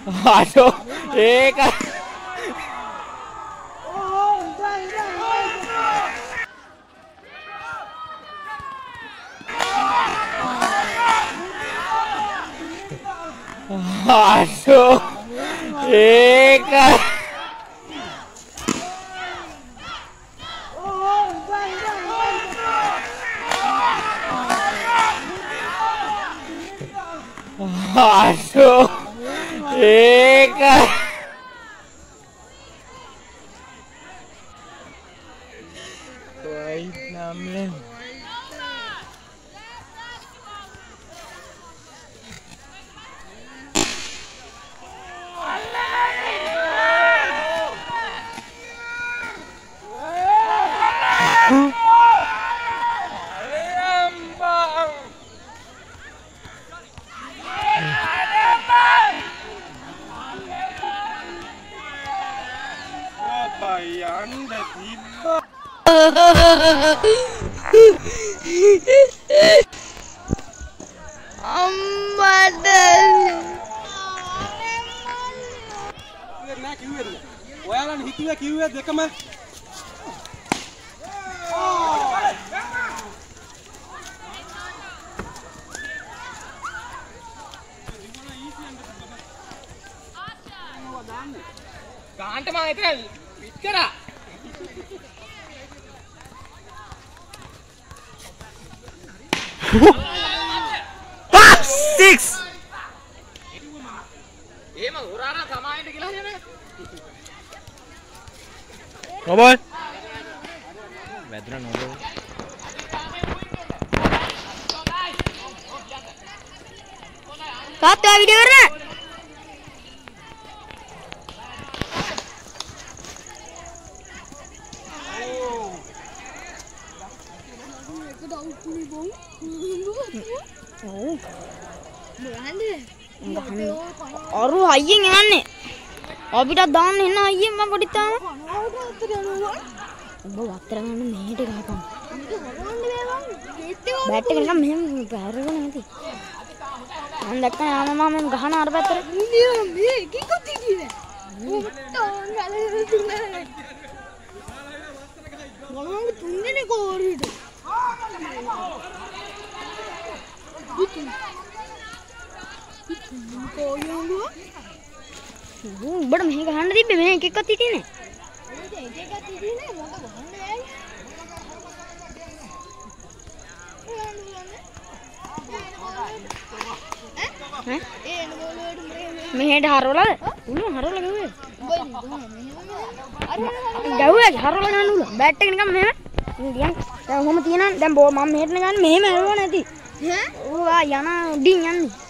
අඩෝ ඒක අඩෝ ඒක aduh Eka baik namanya Anda tiba Ammadan nෑ කිව්වේද ඔයාලන් හිතුවේ කිව්වේ දෙකම ගාන්ට මම එතන පිට කරා 6 එහෙම හොරාන සමායෙට කියලා යන්නේ රොබර්ට් වැදුනා නෝ තාත්තා වීඩියෝ කරන්න අරු අයියෙන් යන්නේ අපිට දාන්න එන්න අයියෙන් මම පොඩි තාම ඔබ වත්තර ගන්න මෙහෙට ගහපන් බැට් එක නිකන් මෙහෙම පැරගෙන නැති මම දැක්කම යාම මම ගහන අර පැත්තට මේ එකක් තියන්නේ මොනවද තුන්දෙනේ කෝරිට උඹට මෙහෙ ගහන්න තිබ්බේ මේ එකක් තියන්නේ මේක එකක් තියන්නේ මොකද ගහන්න යන්නේ මෙහෙට හරවලාද උණු හරවලා ගව්වේ ගව්වේ හරවලා ගන්න උල බැට් එක නිකන් මෙහෙම ඉන්දියන් දැන් ඔහොම තියනවා දැන් මම මෙහෙට ගන්න මෙහෙම හරවලා නැති ඈ ඕවා යන උඩින් යන්නේ